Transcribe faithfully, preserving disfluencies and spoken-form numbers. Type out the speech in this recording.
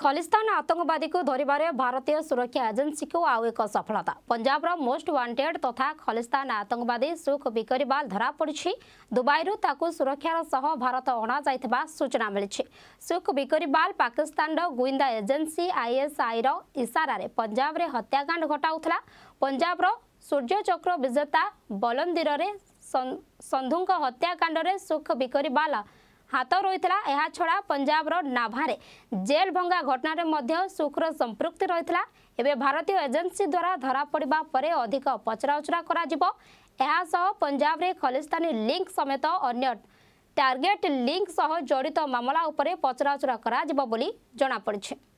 खलिस्तान आतंकवादी को धरिबारे भारतीय सुरक्षा एजेंसी को आउ एक सफलता। पंजाब रो मोस्ट वांटेड तथा खलिस्तान आतंकवादी सुख बिकरीवाल धरा पड़ी। दुबई ताकू सुरक्षार सह भारत अणा जाइथिबा सूचना मिली। सुख बिकरीवाल पाकिस्तान रो गुइंदा एजेंसी आईएसआई रो इशारा रे पंजाब रे हत्याकांड घटाउथला। पंजाब रो सूर्य चक्र विजेता बलंदीर रे संधुक हत्याकांड रे सुख बिकरीवाल हाथ रही। यह छड़ा पंजाब रो नाभारे जेल भंगा घटना रे सुखर संपृक्ति रही। एवं भारतीय एजेंसी द्वारा धरा पड़ा पर अधिक पचराउचरा कर पंजाब रे खलिस्तानी लिंक समेत अन्य टार्गेट लिंक सह जड़ित मामला उपरे पचराउचरा करा जिवो बोली जଣା पड़िछि।